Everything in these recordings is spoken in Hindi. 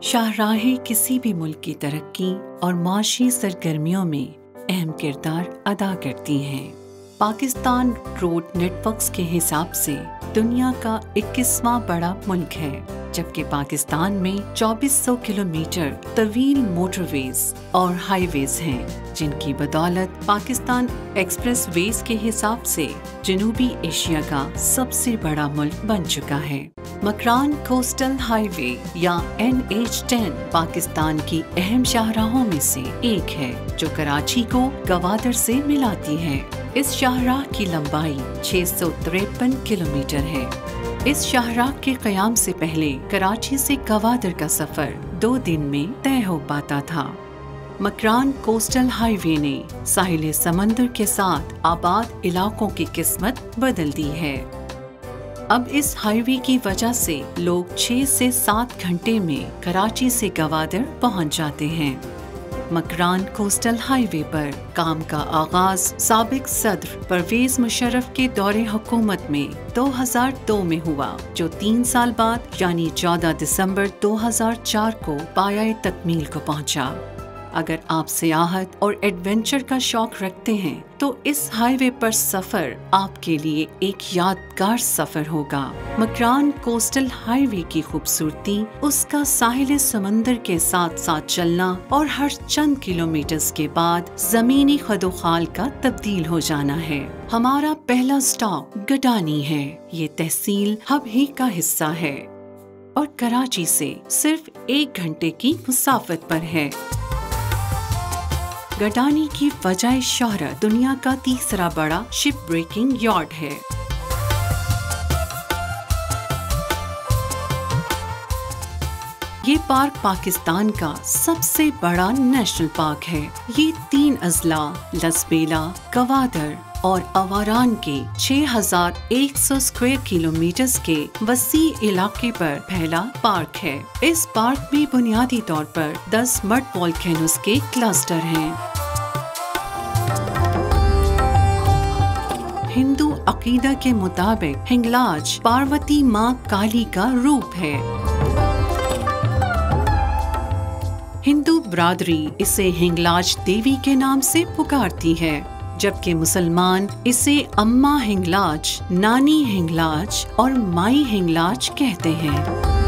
शाहराहें किसी भी मुल्क की तरक्की और माशी सरगर्मियों में अहम किरदार अदा करती हैं। पाकिस्तान रोड नेटवर्क्स के हिसाब से दुनिया का 21वां बड़ा मुल्क है, जबकि पाकिस्तान में 2400 किलोमीटर तवील मोटरवेज और हाईवेज हैं, जिनकी बदौलत पाकिस्तान एक्सप्रेस वेज के हिसाब से जनूबी एशिया का सबसे बड़ा मुल्क बन चुका है। मकरान कोस्टल हाईवे या NH10 पाकिस्तान की अहम शाहराहों में से एक है, जो कराची को गवादर से मिलाती है। इस शाहराह की लंबाई 653 किलोमीटर है। इस शाहराह के क़याम से पहले कराची से गवादर का सफर 2 दिन में तय हो पाता था। मकरान कोस्टल हाईवे ने साहिल समंदर के साथ आबाद इलाकों की किस्मत बदल दी है। अब इस हाईवे की वजह से लोग 6 से 7 घंटे में कराची से गवादर पहुंच जाते हैं। मकरान कोस्टल हाईवे पर काम का आगाज साबिक सदर परवेज मुशर्रफ के दौरे हुकूमत में 2002 में हुआ, जो 3 साल बाद यानी 14 दिसंबर 2004 को पाया तकमील को पहुंचा। अगर आप सियाहत और एडवेंचर का शौक रखते हैं तो इस हाईवे पर सफर आपके लिए एक यादगार सफर होगा। मकरान कोस्टल हाईवे की खूबसूरती उसका साहिल समंदर के साथ साथ चलना और हर चंद किलोमीटर के बाद जमीनी खदोखाल का तब्दील हो जाना है। हमारा पहला स्टॉप गडानी है। ये तहसील हब ही का हिस्सा है और कराची से सिर्फ 1 घंटे की मुसाफत पर है। गडानी की वजह शोहरत दुनिया का तीसरा बड़ा शिप ब्रेकिंग यार्ड है। ये पार्क पाकिस्तान का सबसे बड़ा नेशनल पार्क है। ये 3 अजला लसबेला, गवादर और अवारान के 6100 स्क्वायर किलोमीटर के वसी इलाके पर फैला पार्क है। इस पार्क में बुनियादी तौर पर 10 मड वोल्केनोस के क्लस्टर हैं। हिंदू अकीदा के मुताबिक हिंगलाज पार्वती माँ काली का रूप है। हिंदू ब्रादरी इसे हिंगलाज देवी के नाम से पुकारती है, जबकि मुसलमान इसे अम्मा हिंगलाज, नानी हिंगलाज और माई हिंगलाज कहते हैं।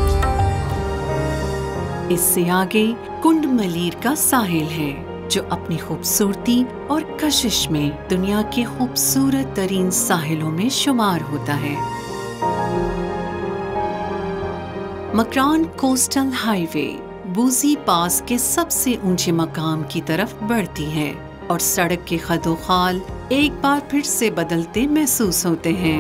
इससे आगे कुंड मलीर का साहिल है, जो अपनी खूबसूरती और कशिश में दुनिया के खूबसूरत तरीन साहिलों में शुमार होता है। मकरान कोस्टल हाईवे बूजी पास के सबसे ऊंचे मकाम की तरफ बढ़ती है और सड़क के खदोखाल एक बार फिर से बदलते महसूस होते हैं।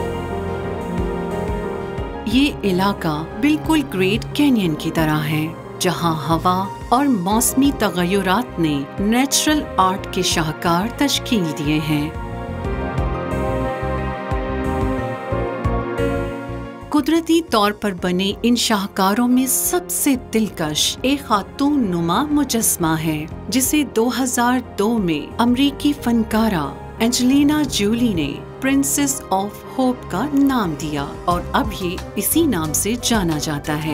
ये इलाका बिल्कुल ग्रेट कैनियन की तरह है, जहां हवा और मौसमी तगय्युरात ने नेचुरल आर्ट के शाहकार तश्कील दिए हैं। कुदरती तौर पर बने इन शाहकारों में सबसे दिलकश एक खातून नुमा मुजस्मा है, जिसे 2002 में अमरीकी फनकारा एंजेलिना जोली ने प्रिंसेस ऑफ होप का नाम दिया और अब ये इसी नाम से जाना जाता है।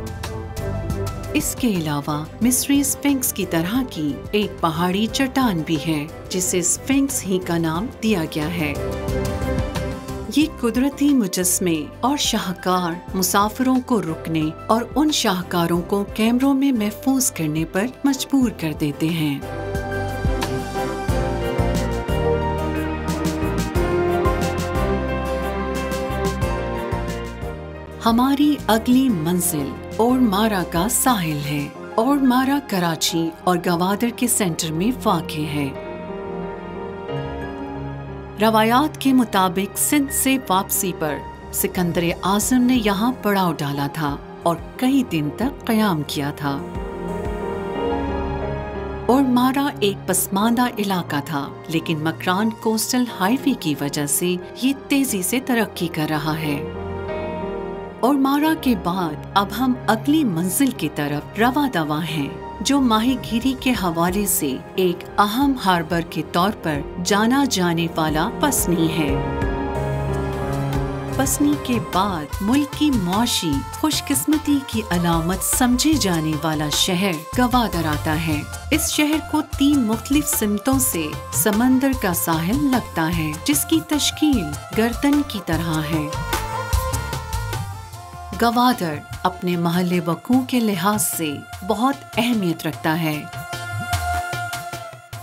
इसके अलावा मिस्री स्फिंक्स की तरह की एक पहाड़ी चट्टान भी है, जिसे स्फिंक्स ही का नाम दिया गया है। ये कुदरती मुजस्मे और शाहकार मुसाफिरों को रुकने और उन शाहकारों को कैमरों में महफूज करने पर मजबूर कर देते हैं। हमारी अगली मंजिल ओरमारा का साहिल है। ओरमारा कराची और गवादर के सेंटर में वाक़े है। रवायात के मुताबिक सिंध से वापसी पर सिकंदर आज़म ने यहाँ पड़ाव डाला था और कई दिन तक क़याम किया था। ओरमारा एक पसमानदा इलाका था, लेकिन मकरान कोस्टल हाईवे की वजह से ये तेजी से तरक्की कर रहा है। ओरमारा के बाद अब हम अगली मंजिल की तरफ रवा दवा हैं, जो माहीगीरी के हवाले से एक अहम हार्बर के तौर पर जाना जाने वाला पसनी है। बसने के बाद मुल्क की मौशी खुशकिस्मती की अलामत समझे जाने वाला शहर गवादर आता है। इस शहर को 3 मुख्तलिफ सिमतों से समंदर का साहिल लगता है, जिसकी तश्कील गर्दन की तरह है। गवादर अपने महल वक़ूअ के लिहाज से बहुत अहमियत रखता है।